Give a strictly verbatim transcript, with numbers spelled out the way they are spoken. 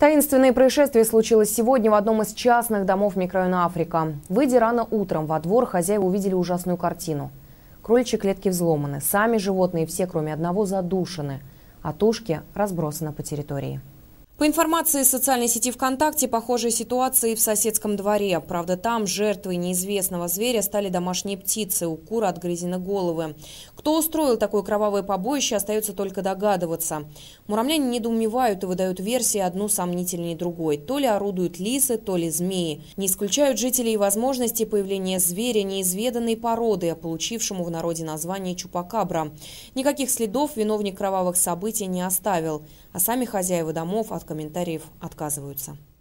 Таинственное происшествие случилось сегодня в одном из частных домов микрорайона Африка. Выйдя рано утром во двор, хозяева увидели ужасную картину. Кроличьи клетки взломаны, сами животные все, кроме одного, задушены, а тушки разбросаны по территории. По информации социальной сети ВКонтакте, похожие ситуации в соседском дворе. Правда, там жертвой неизвестного зверя стали домашние птицы. У кур отгрызены головы. Кто устроил такое кровавое побоище, остается только догадываться. Муромляне недоумевают и выдают версии одну сомнительнее другой. То ли орудуют лисы, то ли змеи. Не исключают жители и возможности появления зверя неизведанной породы, получившему в народе название чупакабра. Никаких следов виновник кровавых событий не оставил, а сами хозяева домов от комментариев отказываются.